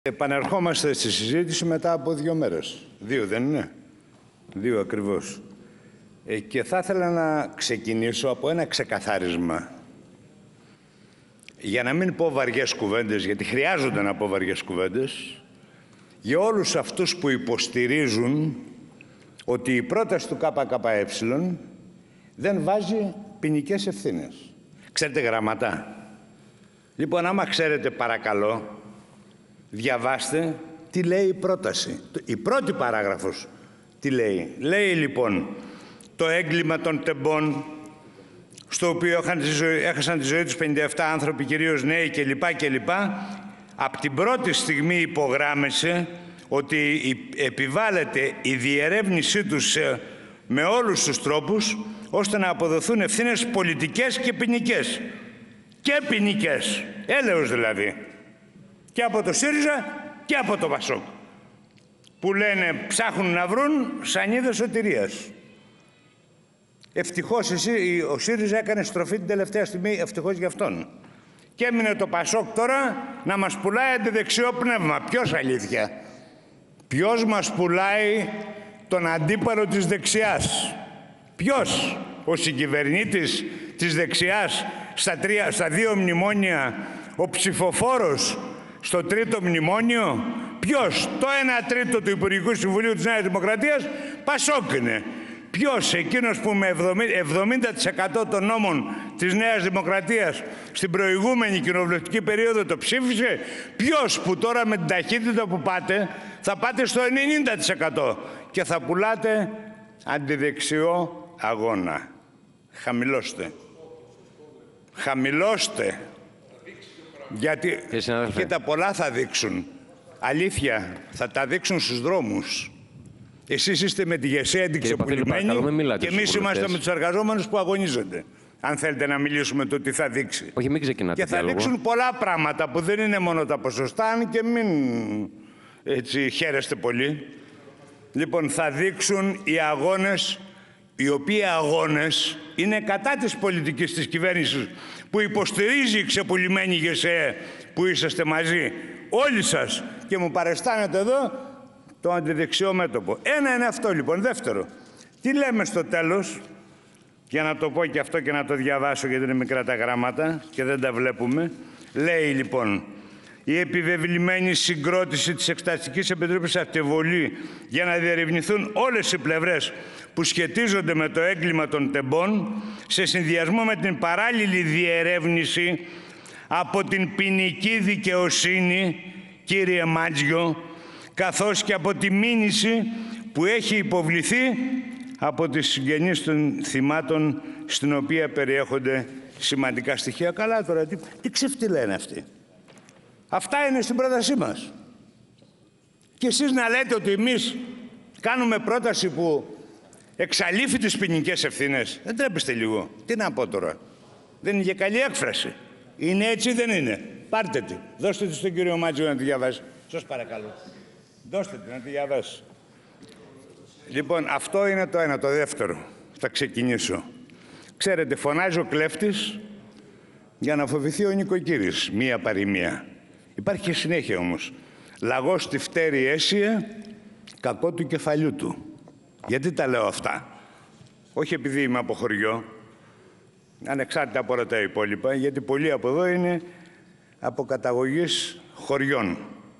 Επανερχόμαστε στη συζήτηση μετά από 2 μέρες. 2 δεν είναι? 2 ακριβώς. Και θα ήθελα να ξεκινήσω από ένα ξεκαθάρισμα. Για να μην πω βαριές κουβέντες, γιατί χρειάζονται να πω βαριές κουβέντες, για όλους αυτούς που υποστηρίζουν ότι η πρόταση του ΚΚΕ δεν βάζει ποινικές ευθύνες. Ξέρετε γραμματά? Λοιπόν, άμα ξέρετε, παρακαλώ, διαβάστε τι λέει η πρόταση. Η πρώτη παράγραφος τι λέει. Λέει λοιπόν το έγκλημα των τεμπών, στο οποίο έχασαν τη ζωή τους 57 άνθρωποι, κυρίως νέοι κλπ. Από την πρώτη στιγμή υπογράμμισε ότι επιβάλλεται η διερεύνησή τους με όλους τους τρόπους, ώστε να αποδοθούν ευθύνες πολιτικές και ποινικές. Και ποινικές. Έλεος δηλαδή. Και από το ΣΥΡΙΖΑ και από το ΠΑΣΟΚ. Που λένε ψάχνουν να βρουν σανίδες σωτηρίας. Ευτυχώς ο ΣΥΡΙΖΑ έκανε στροφή την τελευταία στιγμή, ευτυχώς για αυτόν. Και έμεινε το ΠΑΣΟΚ τώρα να μας πουλάει αντιδεξιό πνεύμα. Ποιος αλήθεια? Ποιος μας πουλάει τον αντίπαλο της δεξιάς? Ποιος? Ο συγκυβερνήτης της δεξιάς στα 2 μνημόνια, ο ψηφοφόρος στο 3ο μνημόνιο? Ποιος? Το 1/3 του Υπουργικού Συμβουλίου της Νέας Δημοκρατίας ΠΑΣΟΚ είναι. Ποιος? Εκείνος που με 70% των νόμων της Νέας Δημοκρατίας στην προηγούμενη κοινοβουλευτική περίοδο το ψήφισε? Ποιος? Που τώρα με την ταχύτητα που πάτε θα πάτε στο 90% και θα πουλάτε αντιδεξιό αγώνα. Χαμηλώστε. Χαμηλώστε. Γιατί και τα πολλά θα δείξουν. Αλήθεια, θα τα δείξουν στους δρόμους. Εσείς είστε με τη ΓΕΣΕ αντιξεπουλημένοι και εμείς είμαστε με τους εργαζόμενους που αγωνίζονται. Αν θέλετε να μιλήσουμε το τι θα δείξει. Όχι, μην ξεκινάτε. Και θα δείξουν πολλά πράγματα που δεν είναι μόνο τα ποσοστά, αν και μην έτσι χαίρεστε πολύ. Λοιπόν, θα δείξουν οι αγώνες, οι οποίοι αγώνες είναι κατά της πολιτικής της κυβέρνησης που υποστηρίζει η ξεπουλημένη ΓΕΣΕ που είσαστε μαζί. Όλοι σας. Και μου παρεστάνετε εδώ το αντιδεξιό μέτωπο. Ένα είναι αυτό λοιπόν. Δεύτερο, τι λέμε στο τέλος, για να το πω και αυτό και να το διαβάσω γιατί είναι μικρά τα γράμματα και δεν τα βλέπουμε. Λέει λοιπόν, η επιβεβλημένη συγκρότηση της Εξεταστικής Επιτροπής Ακτιβολή για να διερευνηθούν όλες οι πλευρές που σχετίζονται με το έγκλημα των τεμπών σε συνδυασμό με την παράλληλη διερεύνηση από την ποινική δικαιοσύνη, κύριε Μάτζιο, καθώς και από τη μήνυση που έχει υποβληθεί από τις συγγενείς των θυμάτων, στην οποία περιέχονται σημαντικά στοιχεία. Καλά τώρα, τι ξεφτύλα είναι αυτή? Αυτά είναι στην πρότασή μας. Και εσείς να λέτε ότι εμείς κάνουμε πρόταση που εξαλείφει τις ποινικές ευθύνες. Δεν τρέπεστε λίγο? Τι να πω τώρα? Δεν είναι και καλή έκφραση. Είναι έτσι ή δεν είναι? Πάρτε τη. Δώστε τη στον κύριο Μάτζιο να τη διαβάσει. Σας παρακαλώ. Δώστε τη να τη διαβάσει. Λοιπόν, αυτό είναι το ένα. Το δεύτερο. Θα ξεκινήσω. Ξέρετε, φωνάζει ο κλέφτης για να φοβηθεί ο νοικοκύρης. Μία παροιμία. Υπάρχει και συνέχεια όμως. Λαγός τη φτέρη αίσια, κακό του κεφαλιού του. Γιατί τα λέω αυτά? Όχι επειδή είμαι από χωριό, ανεξάρτητα από όλα τα υπόλοιπα, γιατί πολλοί από εδώ είναι από καταγωγής χωριών.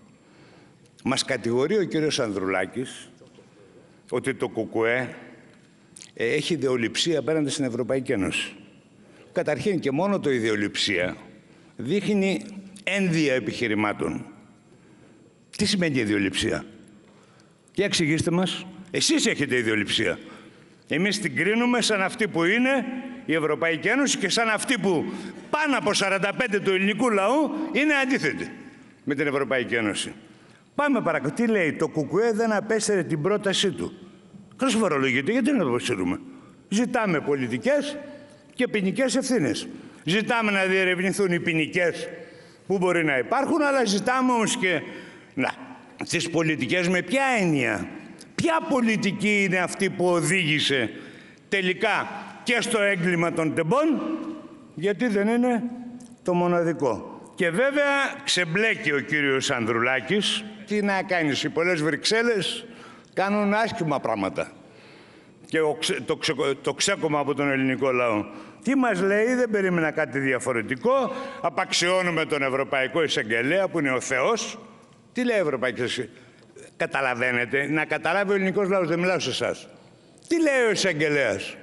Μας κατηγορεί ο κύριος Ανδρουλάκης ότι το ΚΚΕ έχει ιδεολειψία απέναντι στην Ευρωπαϊκή Ένωση. Καταρχήν και μόνο το ιδεολειψία δείχνει ένδυα επιχειρημάτων. Τι σημαίνει ιδεολειψία? Και εξηγήστε μας. Εσείς έχετε ιδεολειψία. Εμείς την κρίνουμε σαν αυτή που είναι η Ευρωπαϊκή Ένωση και σαν αυτή που πάνω από 45 του ελληνικού λαού είναι αντίθετη με την Ευρωπαϊκή Ένωση. Πάμε παρακάτω. Τι λέει? Το ΚΚΕ δεν απέσαιρε την πρότασή του. Καλώς φορολογείται. Γιατί να το αποσύρουμε? Ζητάμε πολιτικές και ποινικές ευθύνες. Ζητάμε να διερευνηθούν οι ποινικές που μπορεί να υπάρχουν, αλλά ζητάμε όμως και τις πολιτικές. Με ποια έννοια? Ποια πολιτική είναι αυτή που οδήγησε τελικά και στο έγκλημα των τεμπών? Γιατί δεν είναι το μοναδικό. Και βέβαια ξεμπλέκει ο κύριος Ανδρουλάκης. Τι να κάνεις, οι πολλές Βρυξέλλες κάνουν άσχημα πράγματα. Και το ξέκομα από τον ελληνικό λαό. Τι μας λέει, δεν περίμενα κάτι διαφορετικό. Απαξιώνουμε τον Ευρωπαϊκό Εισαγγελέα που είναι ο Θεός. Τι λέει ο Ευρωπαϊκός Εισαγγελέας? Καταλαβαίνετε, να καταλάβει ο ελληνικός λαός, δεν μιλάω σε εσάς. Τι λέει ο Εισαγγελέας?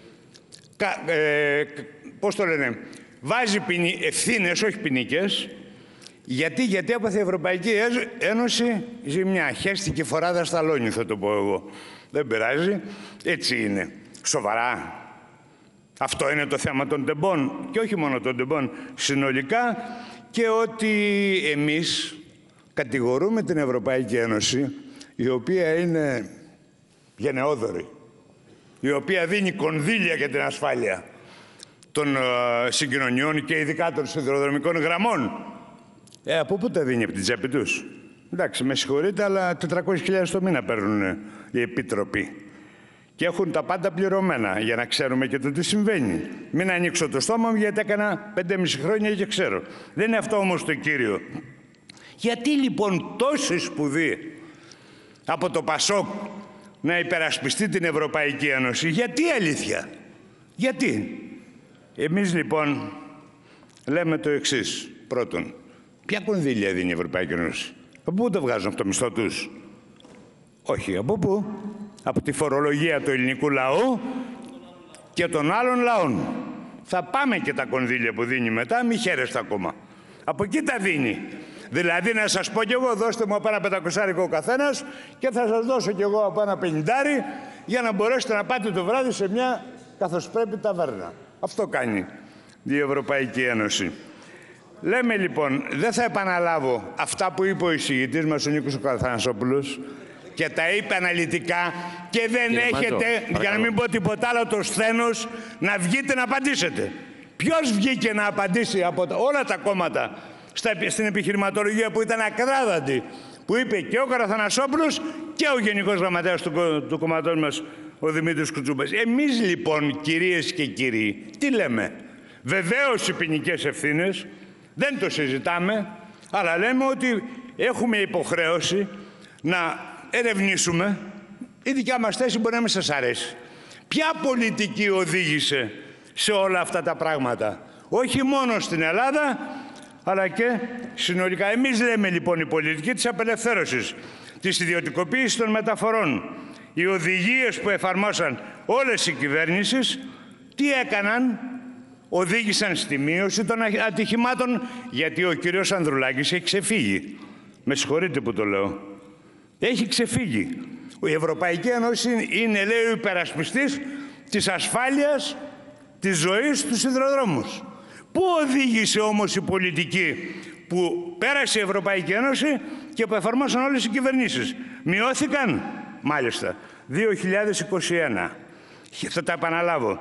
Πώς το λένε? Βάζει ευθύνες, όχι ποινικές. Γιατί έπαθε η Ευρωπαϊκή Ένωση ζημιά. Χέστηκε φοράδα στα λόνι, θα το πω εγώ. Δεν πειράζει. Έτσι είναι. Σοβαρά. Αυτό είναι το θέμα των τεμπών. Και όχι μόνο των τεμπών. Συνολικά. Και ότι εμείς κατηγορούμε την Ευρωπαϊκή Ένωση, η οποία είναι γενναιόδορη, η οποία δίνει κονδύλια για την ασφάλεια των συγκοινωνιών και ειδικά των σιδηροδρομικών γραμμών. Από πού τα δίνει? Από την τσέπη τους? Εντάξει, με συγχωρείτε, αλλά 400.000 το μήνα παίρνουν οι επίτροποι. Και έχουν τα πάντα πληρωμένα, για να ξέρουμε και το τι συμβαίνει. Μην ανοίξω το στόμα μου, γιατί έκανα 5,5 χρόνια και ξέρω. Δεν είναι αυτό όμως το κύριο. Γιατί λοιπόν τόση σπουδή από το Πασόκ να υπερασπιστεί την Ευρωπαϊκή Ένωση? Γιατί αλήθεια? Γιατί? Εμείς λοιπόν λέμε το εξής. Πρώτον, ποια κονδύλια δίνει η Ευρωπαϊκή Ένωση? Από πού το βγάζουν αυτό το μισθό τους? Όχι, από πού? Από τη φορολογία του ελληνικού λαού και των άλλων λαών. Θα πάμε και τα κονδύλια που δίνει μετά, μη χαίρεστε ακόμα. Από εκεί τα δίνει. Δηλαδή να σας πω κι εγώ, δώστε μου από ένα 500 ο καθένας και θα σας δώσω κι εγώ από ένα 50 για να μπορέσετε να πάτε το βράδυ σε μια καθώς πρέπει ταβέρνα. Αυτό κάνει η Ευρωπαϊκή Ένωση. Λέμε λοιπόν, δεν θα επαναλάβω αυτά που είπε ο εισηγητής μας ο Νίκος ο Αθανασόπουλος και τα είπε αναλυτικά και δεν Κύριε έχετε, Μάτζο, για να μην πω τίποτα άλλο, το σθένος να βγείτε να απαντήσετε. Ποιος βγήκε να απαντήσει από όλα τα κόμματα στην επιχειρηματολογία που ήταν ακράδαντη, που είπε και ο Καραθανασόπουλος και ο Γενικός Γραμματέας του κομματός μας, ο Δημήτρης Κουτσούμπας. Εμείς λοιπόν, κυρίες και κύριοι, τι λέμε? Βεβαίως οι ποινικές ευθύνες, δεν το συζητάμε, αλλά λέμε ότι έχουμε υποχρέωση να ερευνήσουμε. Η δικιά μας θέση μπορεί να μην σας αρέσει. Ποια πολιτική οδήγησε σε όλα αυτά τα πράγματα? Όχι μόνο στην Ελλάδα, αλλά και συνολικά. Εμείς λέμε λοιπόν η πολιτική της απελευθέρωσης, της ιδιωτικοποίησης των μεταφορών. Οι οδηγίες που εφαρμόσαν όλες οι κυβέρνησεις, τι έκαναν? Οδήγησαν στη μείωση των ατυχημάτων, γιατί ο κύριος Ανδρουλάκης έχει ξεφύγει. Με συγχωρείτε που το λέω. Έχει ξεφύγει. Η Ευρωπαϊκή Ένωση είναι, λέει, ο υπερασπιστής της ασφάλειας της ζωής στους σιδηροδρόμους. Πού οδήγησε όμως η πολιτική που πέρασε η Ευρωπαϊκή Ένωση και που εφαρμόσαν όλες οι κυβερνήσεις? Μειώθηκαν, μάλιστα. 2021, θα τα επαναλάβω,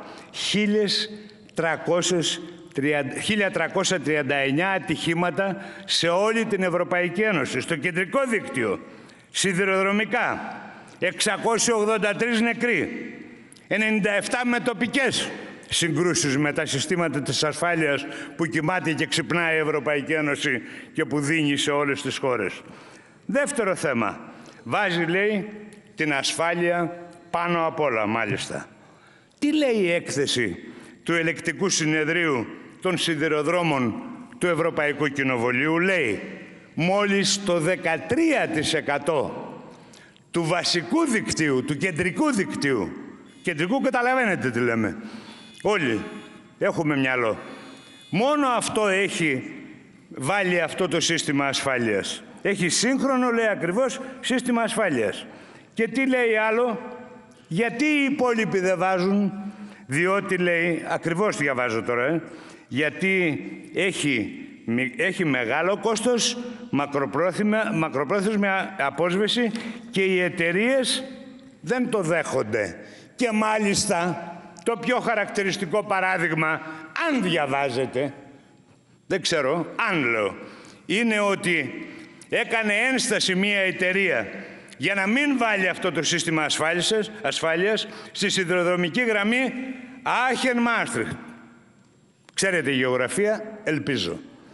1.339 ατυχήματα σε όλη την Ευρωπαϊκή Ένωση. Στο κεντρικό δίκτυο, σιδηροδρομικά, 683 νεκροί, 97 με τοπικές συγκρούσεις με τα συστήματα της ασφάλειας που κοιμάται και ξυπνάει η Ευρωπαϊκή Ένωση και που δίνει σε όλες τις χώρες. Δεύτερο θέμα, βάζει, λέει, την ασφάλεια πάνω απ' όλα, μάλιστα. Τι λέει η έκθεση του Ελεκτικού Συνεδρίου των Σιδηροδρόμων του Ευρωπαϊκού Κοινοβουλίου? Λέει, μόλις το 13% του βασικού δικτύου, του κεντρικού δικτύου, κεντρικού καταλαβαίνετε τι λέμε, όλοι έχουμε μυαλό, μόνο αυτό έχει βάλει αυτό το σύστημα ασφάλειας. Έχει σύγχρονο, λέει, ακριβώς σύστημα ασφάλειας. Και τι λέει άλλο? Γιατί οι υπόλοιποι δεν βάζουν? Διότι, λέει, ακριβώς διαβάζω τώρα, γιατί έχει μεγάλο κόστος, μακροπρόθεσμη απόσβεση και οι εταιρείες δεν το δέχονται. Και μάλιστα το πιο χαρακτηριστικό παράδειγμα, αν διαβάζετε, δεν ξέρω, αν λέω, είναι ότι έκανε ένσταση μία εταιρεία για να μην βάλει αυτό το σύστημα ασφάλειας στη σιδηροδρομική γραμμή Άχεν-Μάστριχτ. Ξέρετε γεωγραφία, ελπίζω.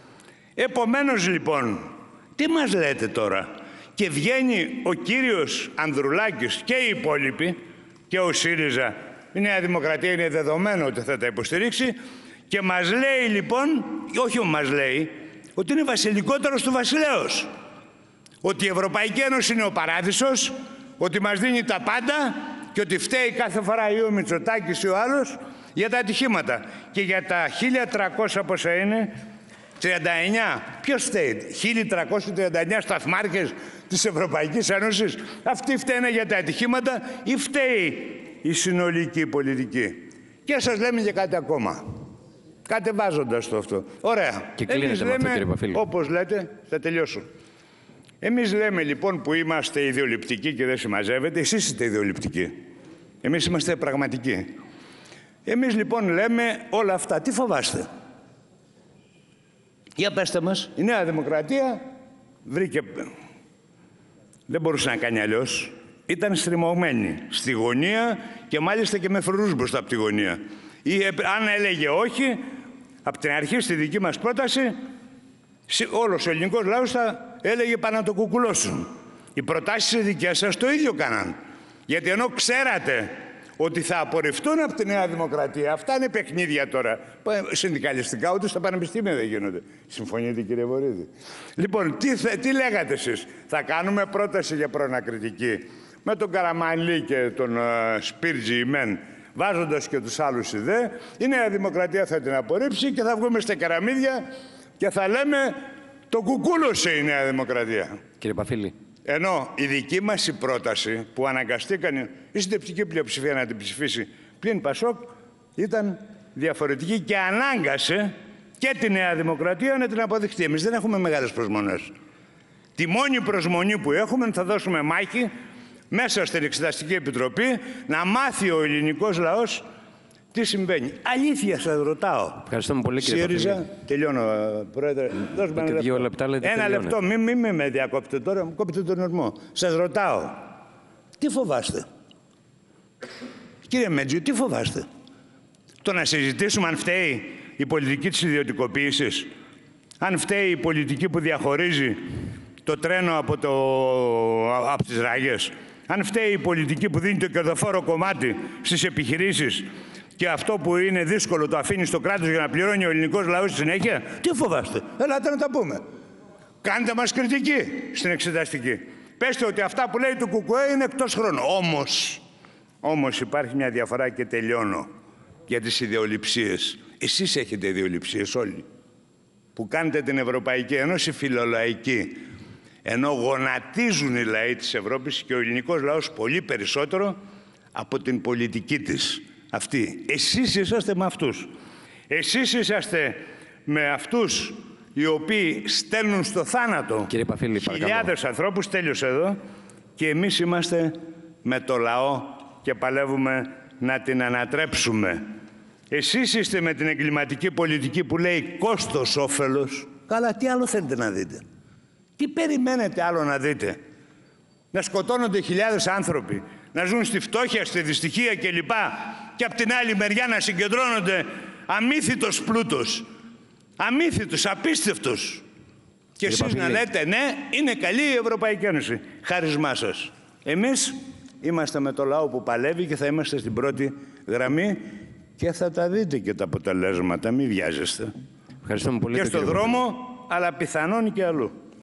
Επομένως λοιπόν, τι μας λέτε τώρα? Και βγαίνει ο κύριος Ανδρουλάκης και οι υπόλοιποι, και ο ΣΥΡΙΖΑ, η Νέα Δημοκρατία είναι δεδομένο ότι θα τα υποστηρίξει, και μας λέει λοιπόν, όχι μας λέει, ότι είναι βασιλικότερος του βασιλέως. Ότι η Ευρωπαϊκή Ένωση είναι ο παράδεισος, ότι μας δίνει τα πάντα και ότι φταίει κάθε φορά ή ο Μητσοτάκης ή ο άλλος για τα ατυχήματα. Και για τα 1.300 πόσα είναι, 39. Ποιος φταίει? 1.339 σταθμάρχες της Ευρωπαϊκής Ένωσης. Αυτοί φταίνε για τα ατυχήματα ή φταίει η συνολική πολιτική? Και σας λέμε και κάτι ακόμα. Κατεβάζοντας το αυτό. Ωραία. Και εμείς λέμε, όπως λέτε, θα τελειώσω. Εμείς λέμε λοιπόν που είμαστε ιδεολειπτικοί και δεν συμμαζεύετε, εσείς είστε ιδεολειπτικοί. Εμείς είμαστε πραγματικοί. Εμείς λοιπόν λέμε όλα αυτά. Τι φοβάστε? Για πέστε μας. Η Νέα Δημοκρατία βρήκε... Δεν μπορούσε να κάνει αλλιώς. Ήταν στριμωγμένη στη γωνία και μάλιστα και με φρουρούς μπροστά από τη γωνία. Ή, αν έλεγε όχι, από την αρχή στη δική μας πρόταση, όλος ο ελληνικός λαός θα έλεγε πάνε να το κουκουλώσουν. Οι προτάσεις οι δικές σας το ίδιο κάναν. Γιατί ενώ ξέρατε ότι θα απορριφθούν από τη Νέα Δημοκρατία, αυτά είναι παιχνίδια τώρα. Συνδικαλιστικά ούτε στα πανεπιστήμια δεν γίνονται. Συμφωνείτε, κύριε Βορίδη? Λοιπόν, τι λέγατε εσείς? Θα κάνουμε πρόταση για προανακριτική με τον Καραμανλή και τον Σπίρτζη μεν, βάζοντας και τους άλλους ιδέ. Η Νέα Δημοκρατία θα την απορρίψει και θα βγούμε στα κεραμίδια και θα λέμε το κουκούλωσε η Νέα Δημοκρατία. Κύριε Παφίλη. Ενώ η δική μας η πρόταση που αναγκαστήκαν η συντριπτική πλειοψηφία να την ψηφίσει πλην Πασόκ ήταν διαφορετική και ανάγκασε και τη Νέα Δημοκρατία να την αποδειχτεί. Εμείς δεν έχουμε μεγάλες προσμονές. Τη μόνη προσμονή που έχουμε θα δώσουμε μάχη μέσα στην Εξεταστική Επιτροπή να μάθει ο ελληνικός λαός τι συμβαίνει. Αλήθεια σας ρωτάω. Ευχαριστούμε πολύ, κύριε ΣΥΡΙΖΑ, τελειώνω, Πρόεδρε. Δώσουμε ένα λεπτό. Λεπτά, λέτε, ένα λεπτό, μην με διακόπτετε τώρα, μου κόπετε τον ορμό. Σας ρωτάω, τι φοβάστε? Κύριε Μέτζιο, τι φοβάστε? Το να συζητήσουμε αν φταίει η πολιτική της ιδιωτικοποίησης, αν φταίει η πολιτική που διαχωρίζει το τρένο από τις ράγες, αν φταίει η πολιτική που δίνει το κερδοφόρο κομμάτι στις επιχειρήσεις και αυτό που είναι δύσκολο το αφήνει στο κράτος για να πληρώνει ο ελληνικός λαός στη συνέχεια, τι φοβάστε? Ελάτε να τα πούμε. Κάντε μας κριτική στην εξεταστική. Πέστε ότι αυτά που λέει το ΚΚΕ είναι εκτός χρόνου. Όμως υπάρχει μια διαφορά και τελειώνω για τις ιδεολειψίες. Εσείς έχετε ιδεολειψίες όλοι που κάνετε την Ευρωπαϊκή Ένωση φιλολαϊκή. Ενώ γονατίζουν οι λαοί της Ευρώπης και ο ελληνικός λαός πολύ περισσότερο από την πολιτική της αυτή. Εσείς είσαστε με αυτούς. Εσείς είσαστε με αυτούς οι οποίοι στέλνουν στο θάνατο χιλιάδες ανθρώπους, τέλειωσε εδώ, και εμείς είμαστε με το λαό και παλεύουμε να την ανατρέψουμε. Εσείς είστε με την εγκληματική πολιτική που λέει κόστος όφελος. Καλά, τι άλλο θέλετε να δείτε? Τι περιμένετε άλλο να δείτε? Να σκοτώνονται χιλιάδες άνθρωποι, να ζουν στη φτώχεια, στη δυστυχία κλπ. Και απ' την άλλη μεριά να συγκεντρώνονται αμύθιτος πλούτος. Αμύθιτος, απίστευτος. Και εσείς να λέτε ναι, είναι καλή η Ευρωπαϊκή Ένωση. Χάρισμά σας. Εμείς είμαστε με το λαό που παλεύει και θα είμαστε στην πρώτη γραμμή και θα τα δείτε και τα αποτελέσματα. Μην βιάζεστε. Ευχαριστούμε πολύ. Και στον δρόμο, αλλά πιθανόν και αλλού.